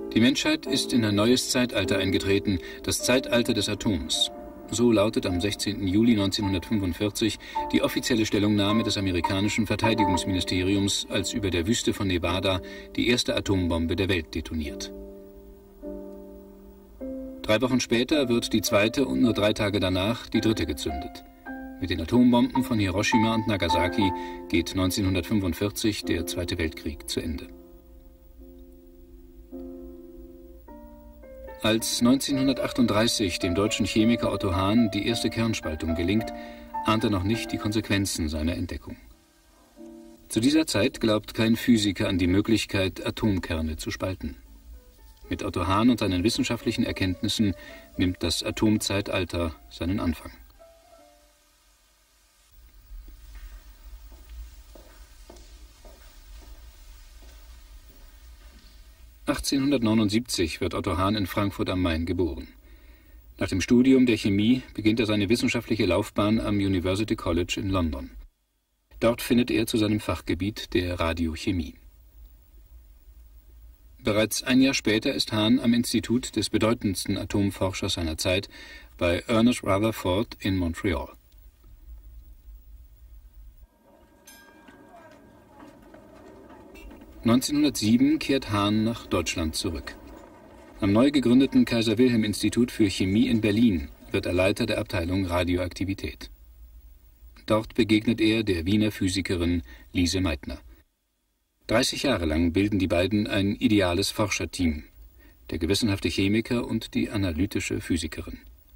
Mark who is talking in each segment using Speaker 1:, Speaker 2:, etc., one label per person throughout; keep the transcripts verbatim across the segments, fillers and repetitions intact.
Speaker 1: Die Menschheit ist in ein neues Zeitalter eingetreten, das Zeitalter des Atoms. So lautet am sechzehnten Juli neunzehnhundertfünfundvierzig die offizielle Stellungnahme des amerikanischen Verteidigungsministeriums, als über der Wüste von Nevada die erste Atombombe der Welt detoniert. Drei Wochen später wird die zweite und nur drei Tage danach die dritte gezündet. Mit den Atombomben von Hiroshima und Nagasaki geht neunzehnhundertfünfundvierzig der Zweite Weltkrieg zu Ende. Als neunzehnhundertachtunddreißig dem deutschen Chemiker Otto Hahn die erste Kernspaltung gelingt, ahnt er noch nicht die Konsequenzen seiner Entdeckung. Zu dieser Zeit glaubt kein Physiker an die Möglichkeit, Atomkerne zu spalten. Mit Otto Hahn und seinen wissenschaftlichen Erkenntnissen nimmt das Atomzeitalter seinen Anfang. achtzehnhundertneunundsiebzig wird Otto Hahn in Frankfurt am Main geboren. Nach dem Studium der Chemie beginnt er seine wissenschaftliche Laufbahn am University College in London. Dort findet er zu seinem Fachgebiet der Radiochemie. Bereits ein Jahr später ist Hahn am Institut des bedeutendsten Atomforschers seiner Zeit bei Ernest Rutherford in Montreal. neunzehnhundertsieben kehrt Hahn nach Deutschland zurück. Am neu gegründeten Kaiser-Wilhelm-Institut für Chemie in Berlin wird er Leiter der Abteilung Radioaktivität. Dort begegnet er der Wiener Physikerin Lise Meitner. dreißig Jahre lang bilden die beiden ein ideales Forscherteam, der gewissenhafte Chemiker und die analytische Physikerin.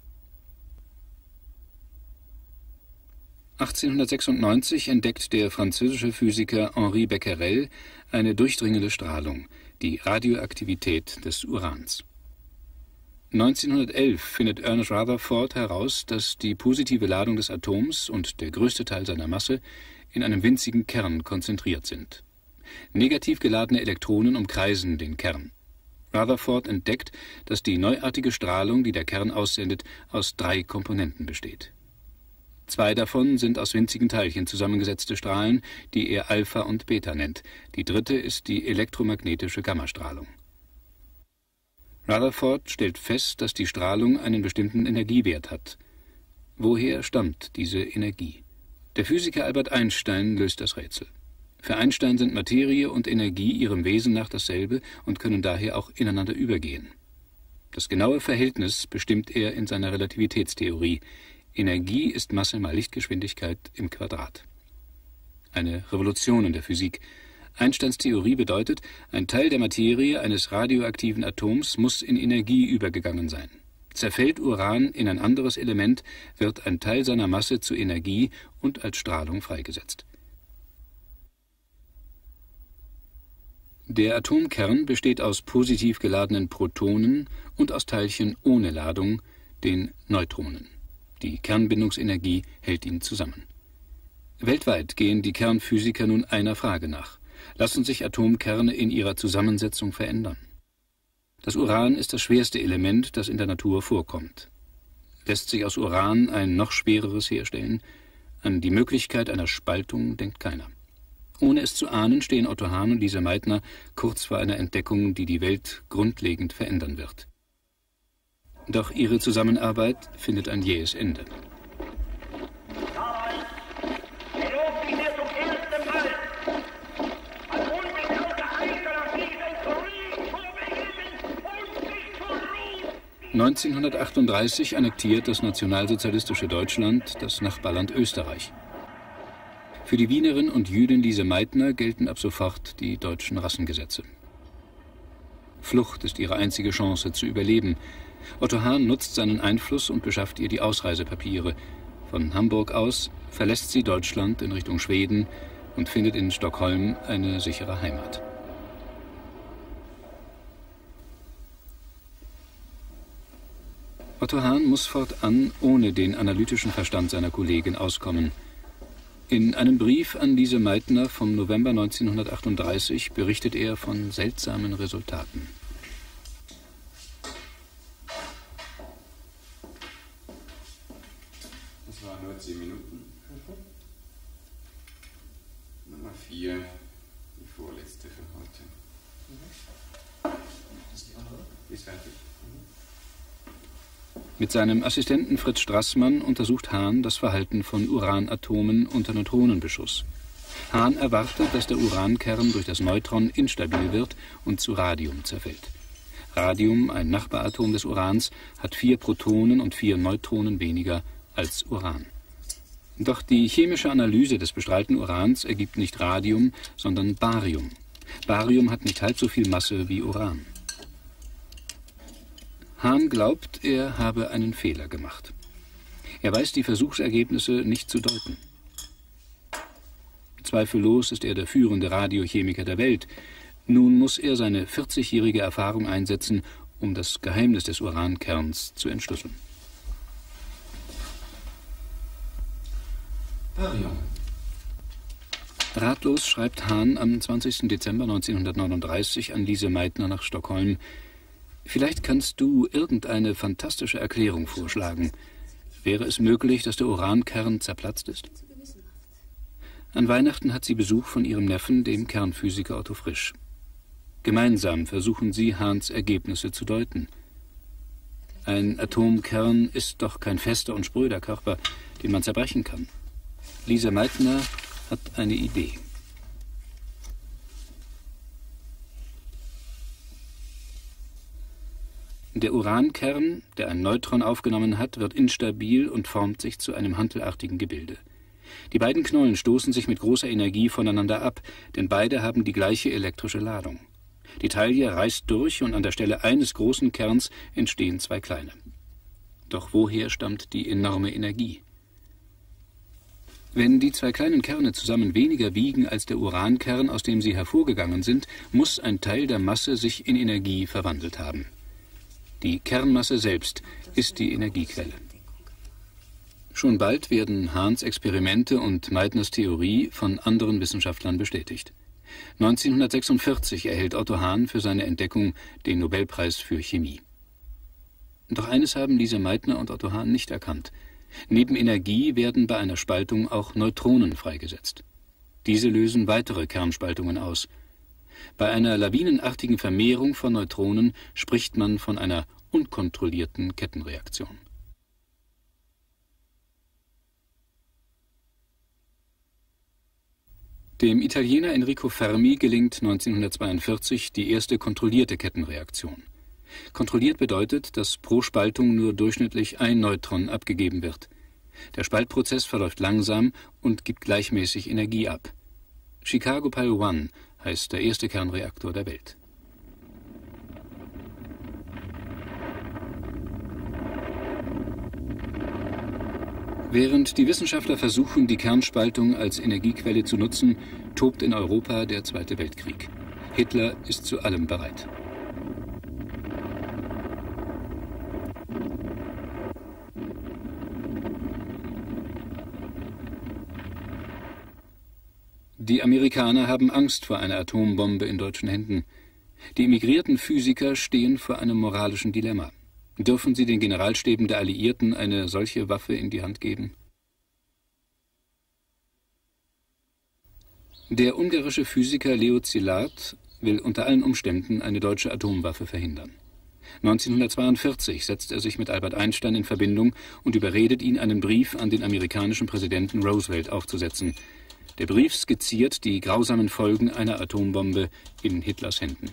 Speaker 1: achtzehnhundertsechsundneunzig entdeckt der französische Physiker Henri Becquerel eine durchdringende Strahlung, die Radioaktivität des Urans. neunzehnhundertelf findet Ernest Rutherford heraus, dass die positive Ladung des Atoms und der größte Teil seiner Masse in einem winzigen Kern konzentriert sind. Negativ geladene Elektronen umkreisen den Kern. Rutherford entdeckt, dass die neuartige Strahlung, die der Kern aussendet, aus drei Komponenten besteht. Zwei davon sind aus winzigen Teilchen zusammengesetzte Strahlen, die er Alpha und Beta nennt. Die dritte ist die elektromagnetische Gammastrahlung. Rutherford stellt fest, dass die Strahlung einen bestimmten Energiewert hat. Woher stammt diese Energie? Der Physiker Albert Einstein löst das Rätsel. Für Einstein sind Materie und Energie ihrem Wesen nach dasselbe und können daher auch ineinander übergehen. Das genaue Verhältnis bestimmt er in seiner Relativitätstheorie. Energie ist Masse mal Lichtgeschwindigkeit im Quadrat. Eine Revolution in der Physik. Einsteins Theorie bedeutet, ein Teil der Materie eines radioaktiven Atoms muss in Energie übergegangen sein. Zerfällt Uran in ein anderes Element, wird ein Teil seiner Masse zu Energie und als Strahlung freigesetzt. Der Atomkern besteht aus positiv geladenen Protonen und aus Teilchen ohne Ladung, den Neutronen. Die Kernbindungsenergie hält ihn zusammen. Weltweit gehen die Kernphysiker nun einer Frage nach. Lassen sich Atomkerne in ihrer Zusammensetzung verändern? Das Uran ist das schwerste Element, das in der Natur vorkommt. Lässt sich aus Uran ein noch schwereres herstellen? An die Möglichkeit einer Spaltung denkt keiner. Ohne es zu ahnen, stehen Otto Hahn und Lise Meitner kurz vor einer Entdeckung, die die Welt grundlegend verändern wird. Doch ihre Zusammenarbeit findet ein jähes Ende. neunzehnhundertachtunddreißig annektiert das nationalsozialistische Deutschland das Nachbarland Österreich. Für die Wienerin und Jüdin Lise Meitner gelten ab sofort die deutschen Rassengesetze. Flucht ist ihre einzige Chance zu überleben. Otto Hahn nutzt seinen Einfluss und beschafft ihr die Ausreisepapiere. Von Hamburg aus verlässt sie Deutschland in Richtung Schweden und findet in Stockholm eine sichere Heimat. Otto Hahn muss fortan ohne den analytischen Verstand seiner Kollegin auskommen. In einem Brief an Lise Meitner vom November neunzehnhundertachtunddreißig berichtet er von seltsamen Resultaten.
Speaker 2: Das waren nur zehn Minuten. Nummer vier, die vorletzte für heute. Ist fertig.
Speaker 1: Mit seinem Assistenten Fritz Straßmann untersucht Hahn das Verhalten von Uranatomen unter Neutronenbeschuss. Hahn erwartet, dass der Urankern durch das Neutron instabil wird und zu Radium zerfällt. Radium, ein Nachbaratom des Urans, hat vier Protonen und vier Neutronen weniger als Uran. Doch die chemische Analyse des bestrahlten Urans ergibt nicht Radium, sondern Barium. Barium hat nicht halb so viel Masse wie Uran. Hahn glaubt, er habe einen Fehler gemacht. Er weiß die Versuchsergebnisse nicht zu deuten. Zweifellos ist er der führende Radiochemiker der Welt. Nun muss er seine vierzigjährige Erfahrung einsetzen, um das Geheimnis des Urankerns zu entschlüsseln.
Speaker 2: Barium.
Speaker 1: Ratlos schreibt Hahn am zwanzigsten Dezember neunzehnhundertneununddreißig an Lise Meitner nach Stockholm: Vielleicht kannst du irgendeine fantastische Erklärung vorschlagen. Wäre es möglich, dass der Urankern zerplatzt ist? An Weihnachten hat sie Besuch von ihrem Neffen, dem Kernphysiker Otto Frisch. Gemeinsam versuchen sie, Hahns Ergebnisse zu deuten. Ein Atomkern ist doch kein fester und spröder Körper, den man zerbrechen kann. Lise Meitner hat eine Idee. Der Urankern, der ein Neutron aufgenommen hat, wird instabil und formt sich zu einem hantelartigen Gebilde. Die beiden Knollen stoßen sich mit großer Energie voneinander ab, denn beide haben die gleiche elektrische Ladung. Die Taille reißt durch und an der Stelle eines großen Kerns entstehen zwei kleine. Doch woher stammt die enorme Energie? Wenn die zwei kleinen Kerne zusammen weniger wiegen als der Urankern, aus dem sie hervorgegangen sind, muss ein Teil der Masse sich in Energie verwandelt haben. Die Kernmasse selbst ist die Energiequelle. Schon bald werden Hahns Experimente und Meitners Theorie von anderen Wissenschaftlern bestätigt. neunzehnhundertsechsundvierzig erhält Otto Hahn für seine Entdeckung den Nobelpreis für Chemie. Doch eines haben Lise Meitner und Otto Hahn nicht erkannt. Neben Energie werden bei einer Spaltung auch Neutronen freigesetzt. Diese lösen weitere Kernspaltungen aus. Bei einer lawinenartigen Vermehrung von Neutronen spricht man von einer unkontrollierten Kettenreaktion. Dem Italiener Enrico Fermi gelingt neunzehnhundertzweiundvierzig die erste kontrollierte Kettenreaktion. Kontrolliert bedeutet, dass pro Spaltung nur durchschnittlich ein Neutron abgegeben wird. Der Spaltprozess verläuft langsam und gibt gleichmäßig Energie ab. Chicago Pile One heißt der erste Kernreaktor der Welt. Während die Wissenschaftler versuchen, die Kernspaltung als Energiequelle zu nutzen, tobt in Europa der Zweite Weltkrieg. Hitler ist zu allem bereit. Die Amerikaner haben Angst vor einer Atombombe in deutschen Händen. Die emigrierten Physiker stehen vor einem moralischen Dilemma. Dürfen sie den Generalstäben der Alliierten eine solche Waffe in die Hand geben? Der ungarische Physiker Leo Szilard will unter allen Umständen eine deutsche Atomwaffe verhindern. neunzehnhundertzweiundvierzig setzt er sich mit Albert Einstein in Verbindung und überredet ihn, einen Brief an den amerikanischen Präsidenten Roosevelt aufzusetzen. Der Brief skizziert die grausamen Folgen einer Atombombe in Hitlers Händen.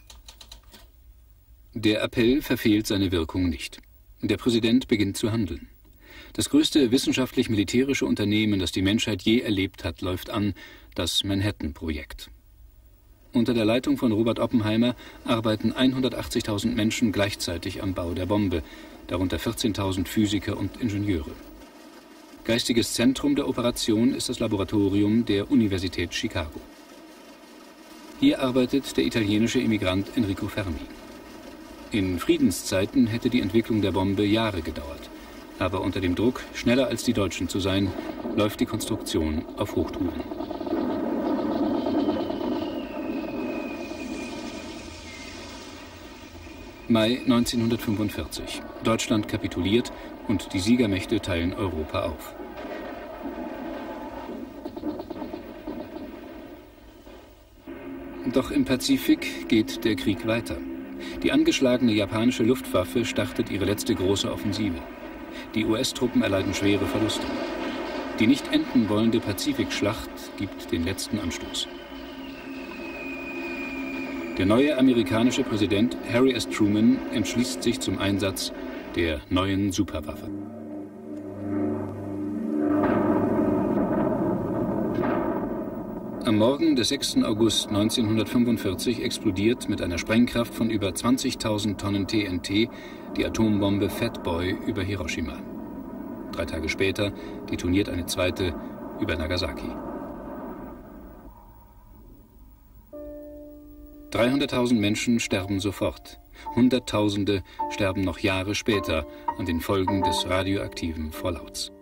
Speaker 1: Der Appell verfehlt seine Wirkung nicht. Der Präsident beginnt zu handeln. Das größte wissenschaftlich-militärische Unternehmen, das die Menschheit je erlebt hat, läuft an, das Manhattan-Projekt. Unter der Leitung von Robert Oppenheimer arbeiten hundertachtzigtausend Menschen gleichzeitig am Bau der Bombe, darunter vierzehntausend Physiker und Ingenieure. Geistiges Zentrum der Operation ist das Laboratorium der Universität Chicago. Hier arbeitet der italienische Emigrant Enrico Fermi. In Friedenszeiten hätte die Entwicklung der Bombe Jahre gedauert. Aber unter dem Druck, schneller als die Deutschen zu sein, läuft die Konstruktion auf Hochtouren. Mai neunzehnhundertfünfundvierzig. Deutschland kapituliert und die Siegermächte teilen Europa auf. Doch im Pazifik geht der Krieg weiter. Die angeschlagene japanische Luftwaffe startet ihre letzte große Offensive. Die U S-Truppen erleiden schwere Verluste. Die nicht enden wollende Pazifikschlacht gibt den letzten Anstoß. Der neue amerikanische Präsident Harry S. Truman entschließt sich zum Einsatz der neuen Superwaffe. Am Morgen des sechsten August neunzehnhundertfünfundvierzig explodiert mit einer Sprengkraft von über zwanzigtausend Tonnen T N T die Atombombe Fat Boy über Hiroshima. Drei Tage später detoniert eine zweite über Nagasaki. dreihunderttausend Menschen sterben sofort. Hunderttausende sterben noch Jahre später an den Folgen des radioaktiven Fallouts.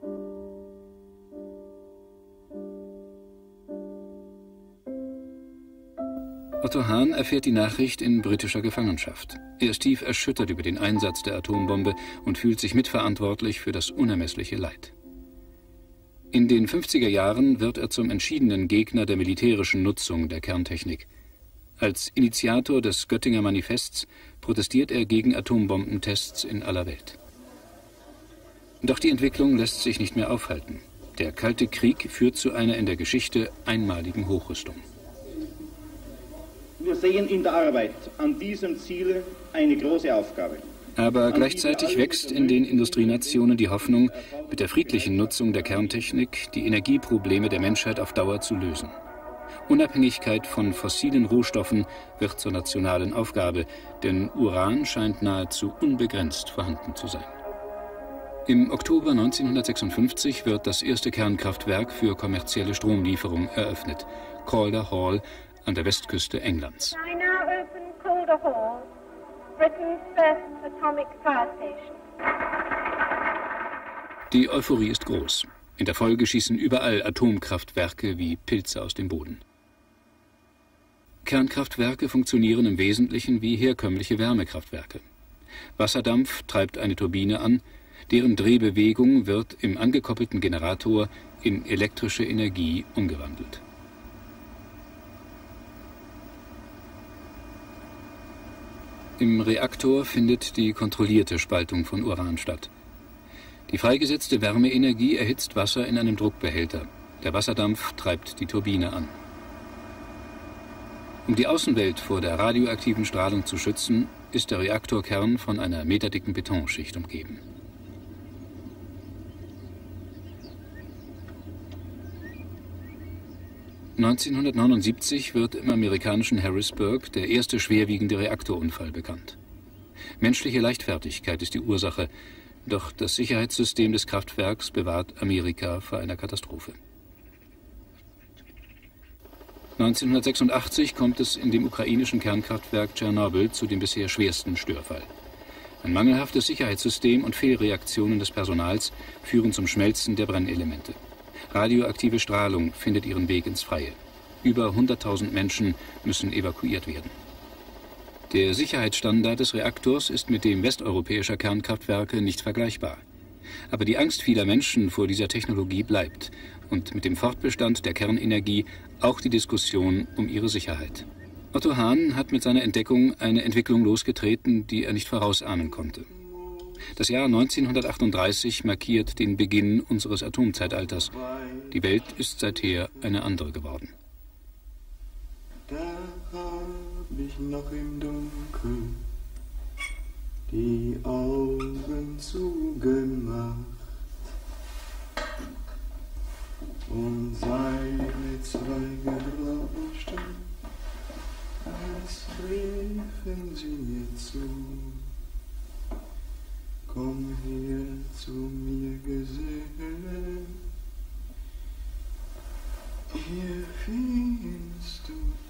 Speaker 1: Otto Hahn erfährt die Nachricht in britischer Gefangenschaft. Er ist tief erschüttert über den Einsatz der Atombombe und fühlt sich mitverantwortlich für das unermessliche Leid. In den fünfziger Jahren wird er zum entschiedenen Gegner der militärischen Nutzung der Kerntechnik. Als Initiator des Göttinger Manifests protestiert er gegen Atombombentests in aller Welt. Doch die Entwicklung lässt sich nicht mehr aufhalten. Der Kalte Krieg führt zu einer in der Geschichte einmaligen Hochrüstung.
Speaker 3: Wir sehen in der Arbeit an diesem Ziel eine große Aufgabe.
Speaker 1: Aber gleichzeitig wächst in den Industrienationen die Hoffnung, mit der friedlichen Nutzung der Kerntechnik die Energieprobleme der Menschheit auf Dauer zu lösen. Unabhängigkeit von fossilen Rohstoffen wird zur nationalen Aufgabe, denn Uran scheint nahezu unbegrenzt vorhanden zu sein. Im Oktober neunzehnhundertsechsundfünfzig wird das erste Kernkraftwerk für kommerzielle Stromlieferung eröffnet, Calder Hall an der Westküste Englands.
Speaker 4: I now open Calder Hall, Britain's first atomic power station.
Speaker 1: Die Euphorie ist groß. In der Folge schießen überall Atomkraftwerke wie Pilze aus dem Boden. Kernkraftwerke funktionieren im Wesentlichen wie herkömmliche Wärmekraftwerke. Wasserdampf treibt eine Turbine an, deren Drehbewegung wird im angekoppelten Generator in elektrische Energie umgewandelt. Im Reaktor findet die kontrollierte Spaltung von Uran statt. Die freigesetzte Wärmeenergie erhitzt Wasser in einem Druckbehälter. Der Wasserdampf treibt die Turbine an. Um die Außenwelt vor der radioaktiven Strahlung zu schützen, ist der Reaktorkern von einer meterdicken Betonschicht umgeben. neunzehnhundertneunundsiebzig wird im amerikanischen Harrisburg der erste schwerwiegende Reaktorunfall bekannt. Menschliche Leichtfertigkeit ist die Ursache, doch das Sicherheitssystem des Kraftwerks bewahrt Amerika vor einer Katastrophe. neunzehnhundertsechsundachtzig kommt es in dem ukrainischen Kernkraftwerk Tschernobyl zu dem bisher schwersten Störfall. Ein mangelhaftes Sicherheitssystem und Fehlreaktionen des Personals führen zum Schmelzen der Brennelemente. Radioaktive Strahlung findet ihren Weg ins Freie. Über hunderttausend Menschen müssen evakuiert werden. Der Sicherheitsstandard des Reaktors ist mit dem westeuropäischer Kernkraftwerke nicht vergleichbar. Aber die Angst vieler Menschen vor dieser Technologie bleibt und mit dem Fortbestand der Kernenergie auch die Diskussion um ihre Sicherheit. Otto Hahn hat mit seiner Entdeckung eine Entwicklung losgetreten, die er nicht vorausahnen konnte. Das Jahr neunzehnhundertachtunddreißig markiert den Beginn unseres Atomzeitalters. Die Welt ist seither eine andere geworden.
Speaker 5: Da hab ich noch im Dunkeln die Augen zugemacht und seine Zweige rauschten, als riefen sie mir zu. Komm her zu mir, Geselle, hier findest du